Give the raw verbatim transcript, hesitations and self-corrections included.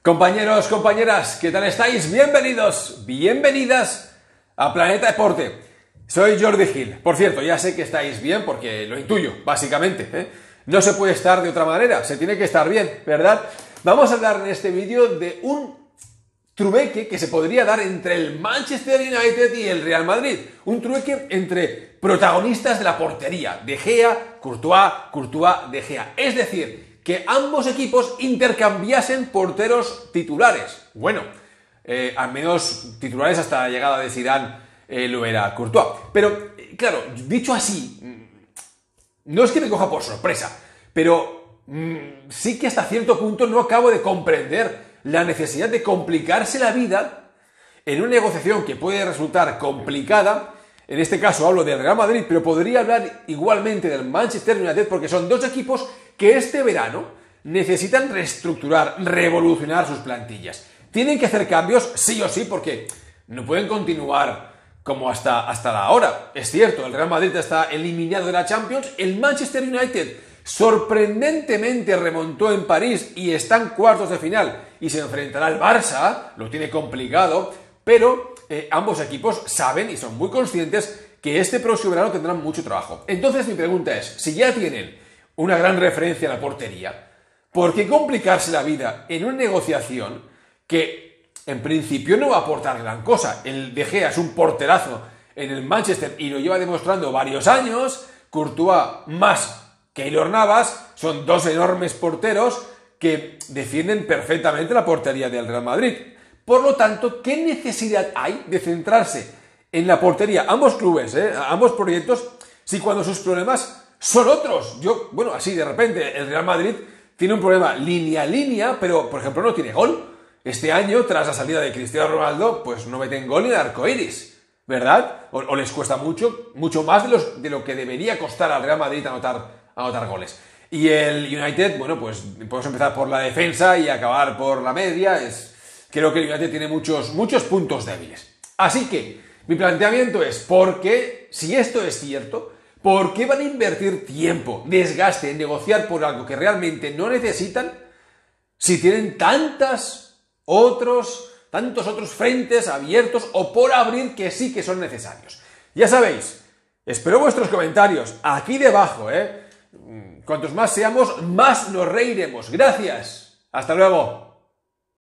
Compañeros, compañeras, ¿qué tal estáis? Bienvenidos, bienvenidas a Planeta Deporte. Soy Jordi Gil. Por cierto, ya sé que estáis bien porque lo intuyo, básicamente, ¿eh? No se puede estar de otra manera, se tiene que estar bien, ¿verdad? Vamos a hablar en este vídeo de un trueque que se podría dar entre el Manchester United y el Real Madrid. Un trueque entre protagonistas de la portería, De Gea, Courtois, Courtois, De Gea. Es decir, que ambos equipos intercambiasen porteros titulares. Bueno, eh, al menos titulares hasta la llegada de Zidane eh, lo era Courtois. Pero, eh, claro, dicho así, no es que me coja por sorpresa, pero mmm, sí que hasta cierto punto no acabo de comprender la necesidad de complicarse la vida en una negociación que puede resultar complicada. En este caso hablo del Real Madrid, pero podría hablar igualmente del Manchester United porque son dos equipos que este verano necesitan reestructurar, revolucionar sus plantillas. Tienen que hacer cambios sí o sí porque no pueden continuar como hasta, hasta la hora. Es cierto, el Real Madrid está eliminado de la Champions, el Manchester United sorprendentemente remontó en París y está en cuartos de final y se enfrentará al Barça, lo tiene complicado, pero eh, ambos equipos saben y son muy conscientes que este próximo verano tendrán mucho trabajo. Entonces mi pregunta es, si ya tienen una gran referencia a la portería, ¿por qué complicarse la vida en una negociación que en principio no va a aportar gran cosa? El De Gea es un porterazo en el Manchester y lo lleva demostrando varios años, Courtois más Keylor Navas, son dos enormes porteros que defienden perfectamente la portería del Real Madrid. Por lo tanto, ¿qué necesidad hay de centrarse en la portería? Ambos clubes, ¿eh? ambos proyectos, si cuando sus problemas son otros. Yo, bueno, así de repente, el Real Madrid tiene un problema línea a línea, pero, por ejemplo, no tiene gol. Este año, tras la salida de Cristiano Ronaldo, pues no meten gol ni el arco iris, ¿verdad? O, o les cuesta mucho, mucho más de, los, de lo que debería costar al Real Madrid anotar anotar goles. Y el United, bueno, pues podemos empezar por la defensa y acabar por la media. Es, creo que el United tiene muchos, muchos puntos débiles. Así que mi planteamiento es, ¿por qué, si esto es cierto, por qué van a invertir tiempo, desgaste en negociar por algo que realmente no necesitan si tienen tantas otros, tantos otros frentes abiertos o por abrir que sí que son necesarios? Ya sabéis, espero vuestros comentarios aquí debajo, ¿eh? Cuantos más seamos, más nos reiremos. Gracias. Hasta luego.